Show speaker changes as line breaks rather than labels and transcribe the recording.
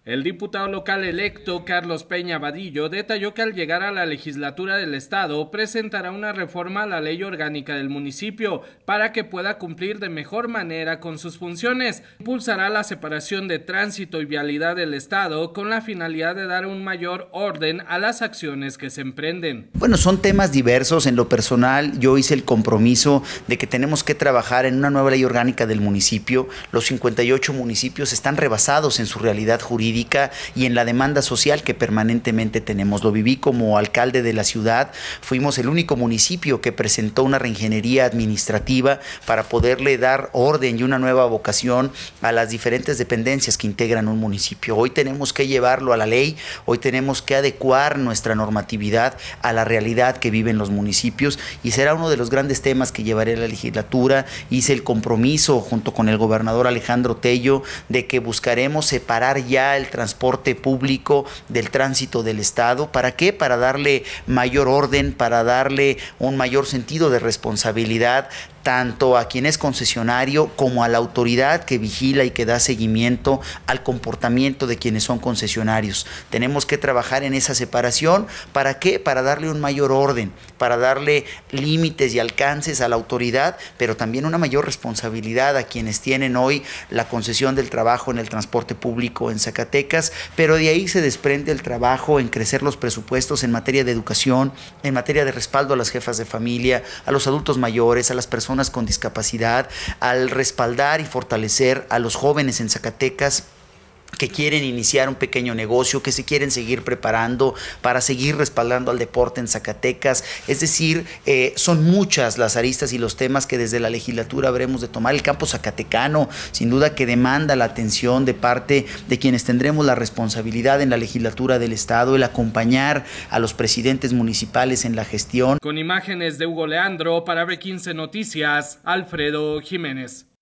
El diputado local electo Carlos Peña Vadillo detalló que al llegar a la legislatura del estado presentará una reforma a la ley orgánica del municipio para que pueda cumplir de mejor manera con sus funciones. Impulsará la separación de tránsito y vialidad del estado con la finalidad de dar un mayor orden a las acciones que se emprenden.
Bueno, son temas diversos. En lo personal, yo hice el compromiso de que tenemos que trabajar en una nueva ley orgánica del municipio. Los 58 municipios están rebasados en su realidad jurídica y en la demanda social que permanentemente tenemos. Lo viví como alcalde de la ciudad. Fuimos el único municipio que presentó una reingeniería administrativa para poderle dar orden y una nueva vocación a las diferentes dependencias que integran un municipio. Hoy tenemos que llevarlo a la ley, hoy tenemos que adecuar nuestra normatividad a la realidad que viven los municipios y será uno de los grandes temas que llevaré a la legislatura. Hice el compromiso junto con el gobernador Alejandro Tello de que buscaremos separar ya el transporte público del tránsito del estado. ¿Para qué? Para darle mayor orden, para darle un mayor sentido de responsabilidad tanto a quien es concesionario como a la autoridad que vigila y que da seguimiento al comportamiento de quienes son concesionarios. Tenemos que trabajar en esa separación. ¿Para qué? Para darle un mayor orden, para darle límites y alcances a la autoridad, pero también una mayor responsabilidad a quienes tienen hoy la concesión del trabajo en el transporte público en Zacatecas, pero de ahí se desprende el trabajo en crecer los presupuestos en materia de educación, en materia de respaldo a las jefas de familia, a los adultos mayores, a las personas con discapacidad, al respaldar y fortalecer a los jóvenes en Zacatecas que quieren iniciar un pequeño negocio, que se quieren seguir preparando para seguir respaldando al deporte en Zacatecas. Es decir, son muchas las aristas y los temas que desde la legislatura habremos de tomar. El campo zacatecano, sin duda que demanda la atención de parte de quienes tendremos la responsabilidad en la legislatura del estado, el acompañar a los presidentes municipales en la gestión.
Con imágenes de Hugo Leandro para B15 Noticias, Alfredo Jiménez.